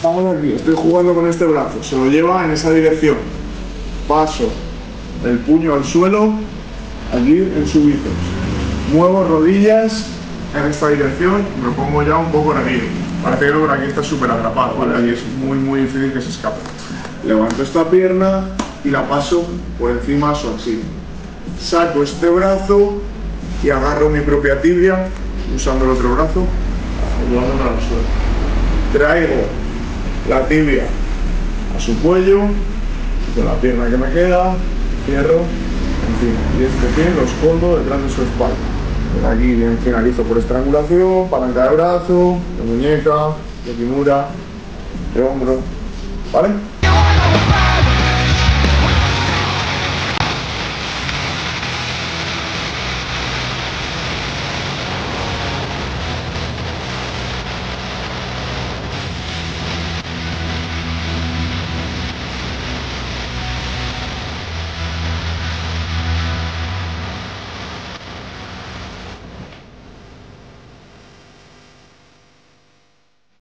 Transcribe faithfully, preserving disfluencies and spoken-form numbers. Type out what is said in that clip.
Estamos aquí, estoy jugando con este brazo, se lo lleva en esa dirección. Paso el puño al suelo, allí en su bíceps. Muevo rodillas en esta dirección y me pongo ya un poco erguido. Parece que por aquí está súper atrapado, ¿vale? Aquí es muy muy difícil que se escape. Levanto esta pierna y la paso por encima de su axila. Saco este brazo y agarro mi propia tibia, usando el otro brazo, ayudándome al suelo. Traigo la tibia a su cuello, con la pierna que me queda, cierro encima. Y este pie lo escondo detrás de su espalda. Por aquí bien finalizo por estrangulación, palanca de brazo, de muñeca, de kimura, de hombro, ¿vale?